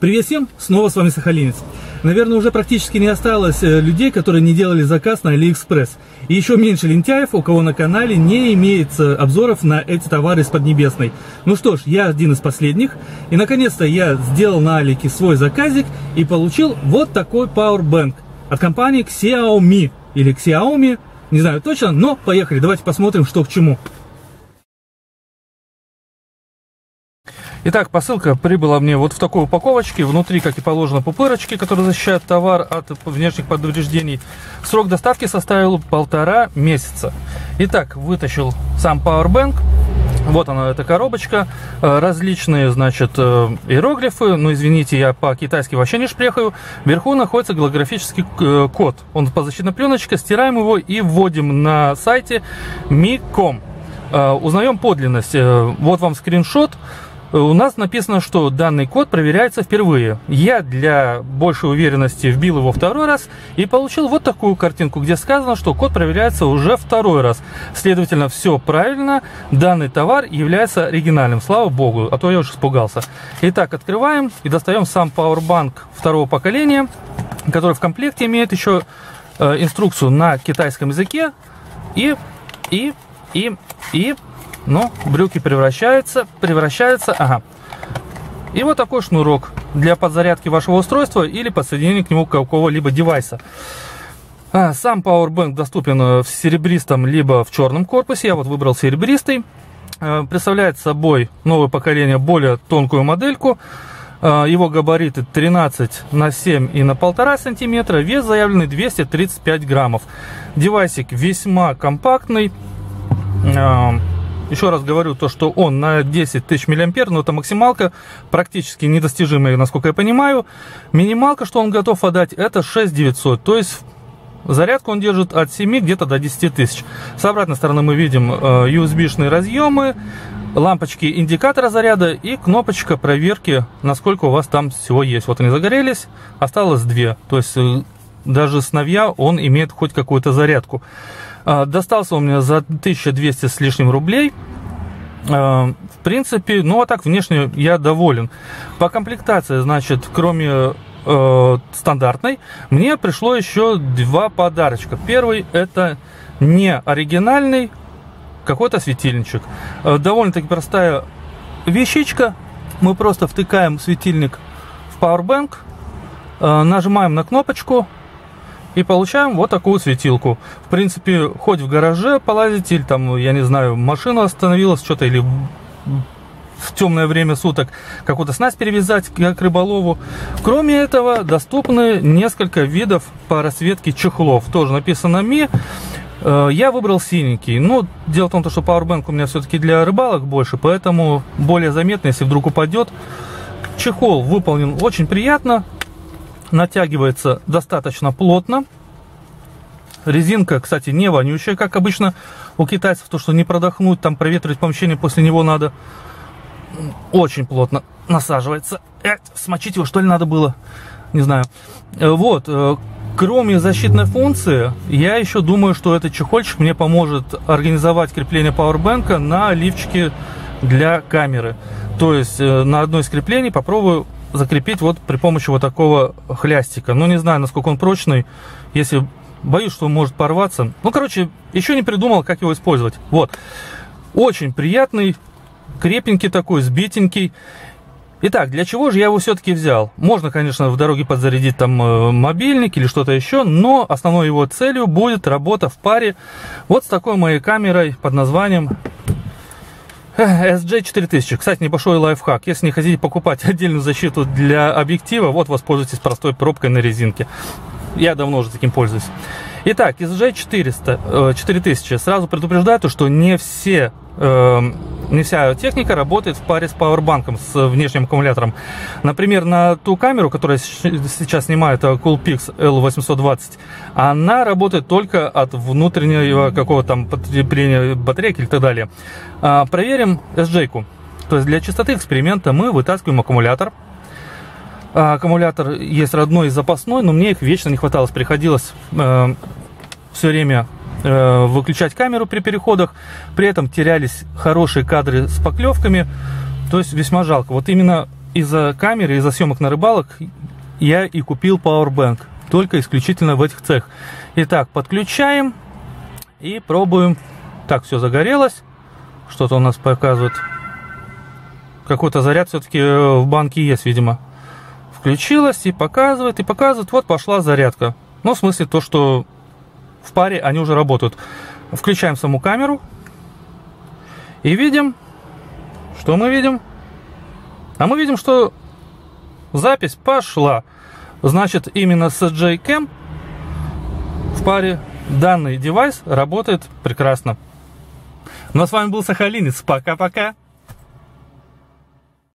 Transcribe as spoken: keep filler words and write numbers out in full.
Привет всем, снова с вами Сахалинец. Наверное, уже практически не осталось людей, которые не делали заказ на AliExpress. И еще меньше лентяев, у кого на канале не имеется обзоров на эти товары из Поднебесной. Ну что ж, я один из последних. И наконец-то я сделал на Алике свой заказик и получил вот такой Powerbank от компании Xiaomi. Или Xiaomi, не знаю точно, но поехали, давайте посмотрим, что к чему. Итак, посылка прибыла мне вот в такой упаковочке. Внутри, как и положено, пупырочки, которые защищают товар от внешних повреждений. Срок доставки составил полтора месяца. Итак, вытащил сам Powerbank. Вот она, эта коробочка. Различные, значит, иероглифы. Ну, извините, я по-китайски вообще не шпрехаю. Вверху находится голографический код. Он по защитной пленочке. Стираем его и вводим на сайте ми точка ком. Узнаем подлинность. Вот вам скриншот. У нас написано, что данный код проверяется впервые. Я для большей уверенности вбил его второй раз и получил вот такую картинку, где сказано, что код проверяется уже второй раз. Следовательно, все правильно. Данный товар является оригинальным. Слава богу, а то я уже испугался. Итак, открываем и достаем сам Powerbank второго поколения, который в комплекте имеет еще э, инструкцию на китайском языке. И, и, и, и... Но брюки превращаются, превращаются, ага. И вот такой шнурок для подзарядки вашего устройства или подсоединения к нему какого-либо девайса. А, сам Powerbank доступен в серебристом либо в черном корпусе. Я вот выбрал серебристый. А, представляет собой новое поколение, более тонкую модельку. А, его габариты тринадцать на семь и на полтора сантиметра. Вес заявленный двести тридцать пять граммов. Девайсик весьма компактный. А, Еще раз говорю, то, что он на десять тысяч миллиампер, но это максималка, практически недостижимая, насколько я понимаю. Минималка, что он готов отдать, это шесть тысяч девятьсот, то есть зарядку он держит от семи где-то до десяти тысяч. С обратной стороны мы видим ю эс би-шные разъемы, лампочки индикатора заряда и кнопочка проверки, насколько у вас там всего есть. Вот они загорелись, осталось две, то есть даже с новья он имеет хоть какую-то зарядку. Достался у меня за тысячу двести с лишним рублей. В принципе, ну а так внешне я доволен. По комплектации, значит, кроме э, стандартной, мне пришло еще два подарочка. Первый — это не оригинальный какой-то светильничек. Довольно-таки простая вещичка. Мы просто втыкаем светильник в Powerbank, нажимаем на кнопочку и получаем вот такую светилку. В принципе, хоть в гараже полазить, или там, я не знаю, машина остановилась, что-то, или в темное время суток какую-то снасть перевязать, как рыболову. Кроме этого, доступны несколько видов по расцветке чехлов. Тоже написано Ми. Я выбрал синенький. Но дело в том, что Powerbank у меня все-таки для рыбалок больше, поэтому более заметно, если вдруг упадет. Чехол выполнен очень приятно. Натягивается достаточно плотно. Резинка, кстати, не вонючая, как обычно у китайцев, то, что не продохнуть, там проветривать помещение после него надо. Очень плотно насаживается. Э, смочить его, что ли, надо было? Не знаю. Вот. Кроме защитной функции, я еще думаю, что этот чехольчик мне поможет организовать крепление Powerbank на лифчике для камеры. То есть на одно из креплений попробую закрепить вот при помощи вот такого хлястика. Но не знаю, насколько он прочный. Если боюсь, что он может порваться. Ну, короче, еще не придумал, как его использовать. Вот. Очень приятный, крепенький такой, сбитенький. Итак, для чего же я его все-таки взял? Можно, конечно, в дороге подзарядить там мобильник или что-то еще, но основной его целью будет работа в паре вот с такой моей камерой под названием эс джей четыре тысячи. Кстати, небольшой лайфхак. Если не хотите покупать отдельную защиту для объектива, вот воспользуйтесь простой пробкой на резинке. Я давно уже таким пользуюсь. Итак, эс джей четыреста, четыре тысячи. Сразу предупреждаю, что не все, э, не вся техника работает в паре с Powerbank, с внешним аккумулятором. Например, на ту камеру, которая сейчас снимает Coolpix эл восемьсот двадцать, она работает только от внутреннего какого-то там потребления батарейки и так далее. А, проверим эс джей-ку. То есть для чистоты эксперимента мы вытаскиваем аккумулятор. Аккумулятор есть родной и запасной, но мне их вечно не хватало. Приходилось э, все время э, выключать камеру при переходах. При этом терялись хорошие кадры с поклевками. То есть весьма жалко. Вот именно из-за камеры, из-за съемок на рыбалок я и купил Powerbank. Только исключительно в этих целях. Итак, подключаем и пробуем. Так, все загорелось. Что-то у нас показывает. Какой-то заряд все-таки в банке есть, видимо. Включилась и показывает, и показывает. Вот пошла зарядка. Ну, в смысле то, что в паре они уже работают. Включаем саму камеру. И видим. Что мы видим? А мы видим, что запись пошла. Значит, именно с J-Cam в паре данный девайс работает прекрасно. Ну а с вами был Сахалинец. Пока-пока.